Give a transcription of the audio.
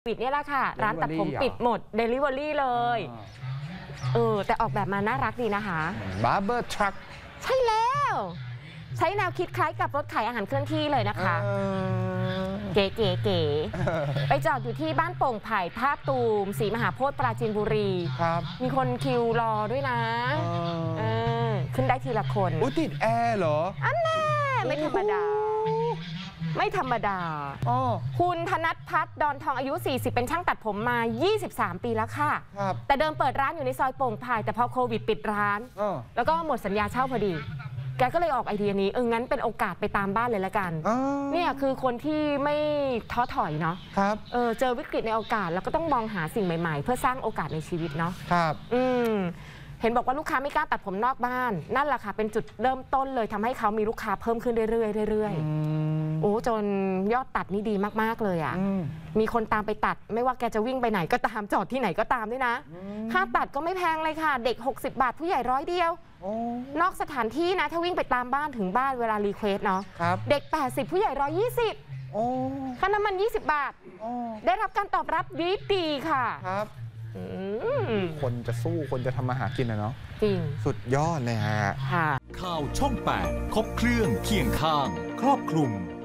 ปิดเนี่ยแหละค่ะร้านตัดผมปิดหมด Delivery เลยแต่ออกแบบมาน่ารักดีนะคะ Barber Truck ใช่แล้วใช้แนวคิดคล้ายกับรถขายอาหารเคลื่อนที่เลยนะคะเก๋ไปจอดอยู่ที่บ้านโป่งไผ่ท่าตูมศรีมหาโพธิ์ปราจีนบุรีครับมีคนคิวรอด้วยนะขึ้นได้ทีละคนติดแอร์เหรออันแน่ไม่ธรรมดาไม่ธรรมดาคุณธนัทพัฒน์ดอนทองอายุ 40 เป็นช่างตัดผมมา 23 ปีแล้วค่ะแต่เดิมเปิดร้านอยู่ในซอยโป่งไผ่แต่พอโควิดปิดร้านแล้วก็หมดสัญญาเช่าพอดีแกก็เลยออกไอเดียนี้งั้นเป็นโอกาสไปตามบ้านเลยละกันเนี่ยคือคนที่ไม่ท้อถอยเนาะเจอวิกฤตในโอกาสแล้วก็ต้องมองหาสิ่งใหม่ๆเพื่อสร้างโอกาสในชีวิตเนาะครับเห็นบอกว่าลูกค้าไม่กล้าตัดผมนอกบ้านนั่นแหละค่ะเป็นจุดเริ่มต้นเลยทำให้เขามีลูกค้าเพิ่มขึ้นเรื่อยๆจนยอดตัดนี่ดีมากๆเลยอ่ะมีคนตามไปตัดไม่ว่าแกจะวิ่งไปไหนก็ตามจอดที่ไหนก็ตามด้วยนะค่าตัดก็ไม่แพงเลยค่ะเด็ก60 บาทผู้ใหญ่100เดียวนอกสถานที่นะถ้าวิ่งไปตามบ้านถึงบ้านเวลารีเควสเนาะเด็ก80ผู้ใหญ่120ค่าน้ำมัน20 บาทได้รับการตอบรับดีค่ะคนจะสู้คนจะทำมาหากินนะเนาะจริงสุดยอดเลยฮะข่าวช่อง 8 ครบเครื่องเคียงข้างครอบคลุม